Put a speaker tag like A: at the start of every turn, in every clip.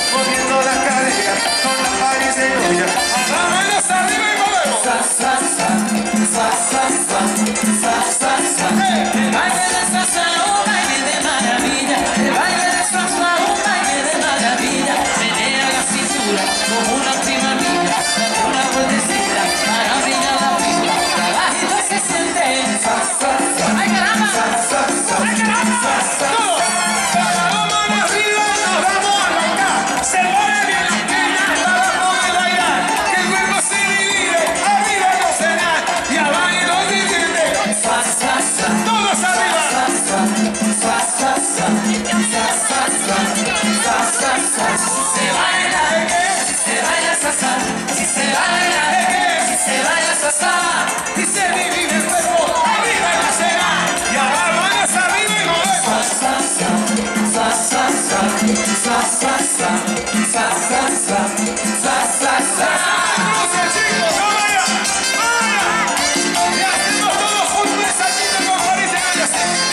A: moviendo las caderas con la pariseña. Las manos arriba y movemos. Sa, sa, sa, sa, sa, sa, sa, sa, sa.
B: El baile de salsa, un baile de maravilla. El baile de salsa, un baile de maravilla. Menea la cintura como una prima mía. Date una vueltecita para brillar la figura. Trabajito se siente.
A: Sa, sa, sa.
B: ¡Ay, caramba!
A: Sa, sa, sa.
B: ¡Ay, caramba!
A: Sa, sa, sa. Para la mano arriba nos vamos a arrancar. Se pone bien las piernas para poder bailar. Que el cuerpo se divide, arriba no se da. Y abajo no divide. Sa, sa, sa. Todos arriba. Sa, sa, sa, sa, sa. Sa, sa, sa. Sa, sa, sa.
B: Se baila, se baila salsa. Si se baila, si se baila salsa.
A: Y se divide el cuerpo, arriba no se da. Y abajo manos arriba y movemos. Sa, sa, sa. Sa, sa, sa. Sa, sa, sa. Sa, sa, sa. Sa, sa, sa. ¡Cruce, chicos! ¡Vaya! ¡Vaya! Y hacemos todos juntos el saltito con Pariseña.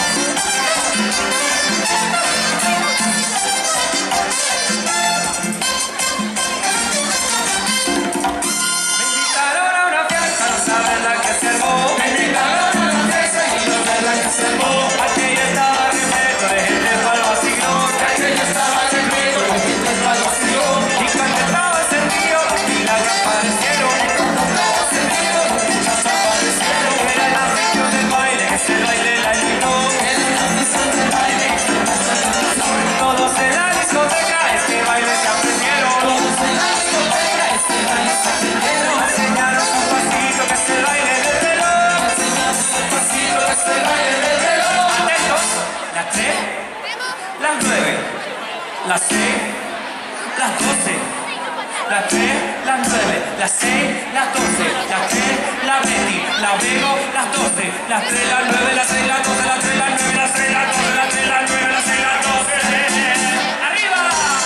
A: Me invitaron a una fiesta, no saben la que se armó. Me invitaron a una fiesta y no saben la que se armó. Aquello estaba repleto de gente pa'l vacilón. Aquello estaba repleto de gente pa'l vacilón. Y cuando estaba encendido, las milagros aparecieron. Y cuando estaba encendido, las milagros aparecieron. Era el anfitrión del baile, ese baile la iluminó.
B: Era el anfitrión del baile.
A: Todos en la discoteca, este baile se aprendieron.
B: Todos en la discoteca, este baile se aprendieron.
A: Enseñaron un pasito que es el baile del reloj.
B: Enseñamos un pasito, este baile del reloj.
A: Atentos, las 3, las 9, las 6, las 12, las 3, las 9, las 6, las 12, las 3, la Betty, la Bego, las 12, las 3, las 9, las 6, las 12, las 3, las 9, las 6, las 12, las 3, las 9, las 6, las 12. ¡Arriba!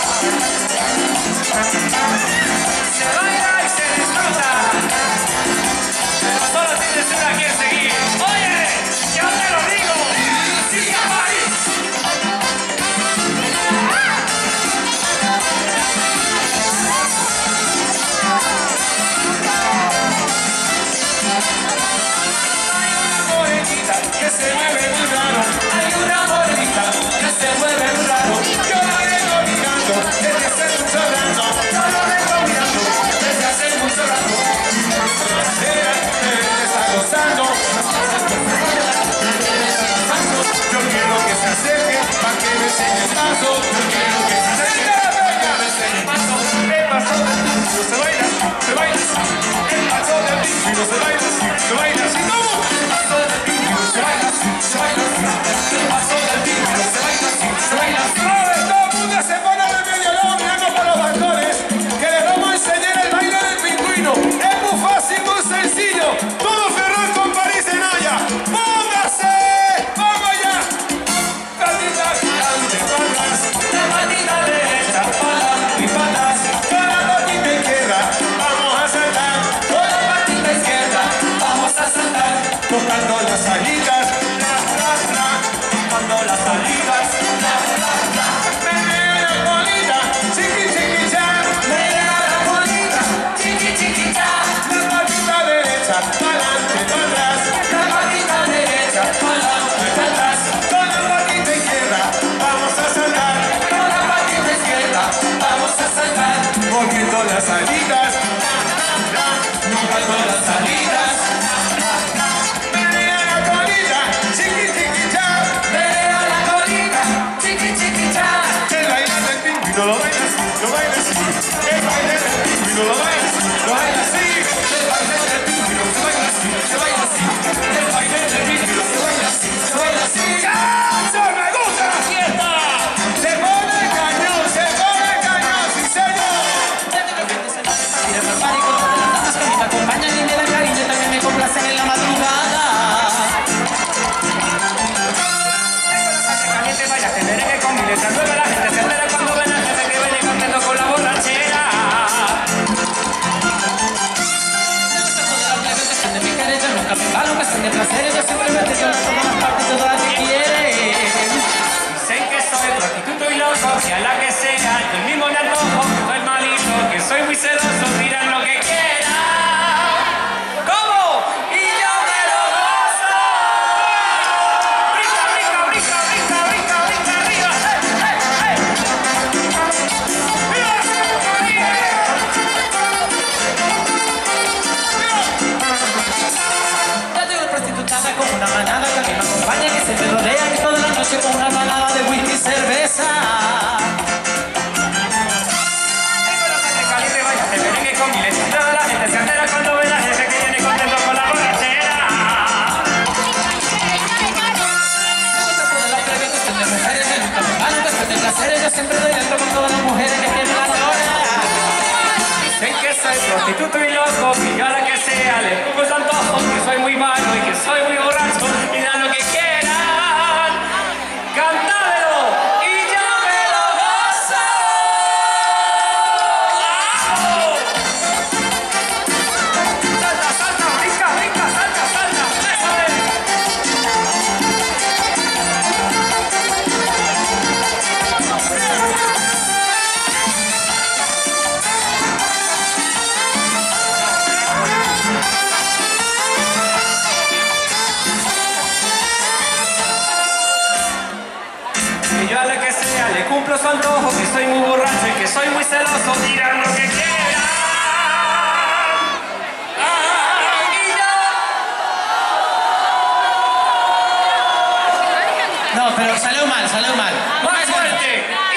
A: Se baila y se disfruta, pero solo tienes una que seguir. Oye, yo te lo digo, sigue a París. Hay una morenita que se mueve muy raro. Hay una morenita que se mueve muy raro. Yo la vengo mirando desde hace mucho rato. Yo la vengo mirando desde hace mucho rato. Está gozando. Yo quiero que se acerque para que me enseñe el paso. Yo quiero que se acerque para que me enseñe el paso. El paso del título se baila, se baila así. El paso del título se baila así, se baila así. ¿Cómo? El paso del título se baila así, se baila así. El paso del título se baila así, se baila así. Todo el mundo se pone de medio lado mirando por los balcones que les vamos a enseñar el baile del pingüino. Es muy fácil, muy sencillo. Todo Ferrón con Pariseña. ¡Póngase! ¡Vamos ya! Patita adelante, patas. La patita derecha, patas y patas. Con la patita izquierda vamos a saltar. Con la patita izquierda vamos a saltar. Tocando las alitas, tra, tra, tra. Tocando las alitas, tra, tra, tra. Menea la colita, chiqui, chiqui, cha. Menea la colita, chiqui, chiqui, cha. La patita derecha, pa'lante, pa' atrás. La patita derecha, pa'lante, pa' atrás. Con la patita izquierda vamos a saltar. Con la patita izquierda vamos a saltar. Moviendo las alitas, tra, tra, tra. Moviendo las alitas, tra, tra, tra. Menea la colita, chiqui, chiqui, cha. Menea la colita, chiqui, chiqui, cha. El baile del pingüino lo baila así, lo baila así. El baile del pingüino lo baila así, lo baila así. El baile del pingüino se baila así, se baila así. El baile del pingüino se baila así, se baila así. ¡Cacho! ¡Me gusta la fiesta! Se pone cañón, sí señor.
B: Y el pánico, las damas que me acompañan y me cuestión de mujeres, yo nunca me gano, cuestión de placeres, yo siempre doy dentro con todas las mujeres que tienen la gloria.
C: Dicen que soy prostituto y loco, y yo a la que sea le pongo los antojos, que soy muy malo y que soy muy borracho, y dan lo que quieran, cantádelo y yo me lo gozo. ¡Au! Salta, salta, brinca, brinca, salta, salta, eso es. Y yo a la que sea le cumplo su antojo, que soy muy borracho y que soy muy celoso, dirán lo que quieran. Y yo...
B: No, pero salió mal, salió mal.
C: ¡Más fuerte!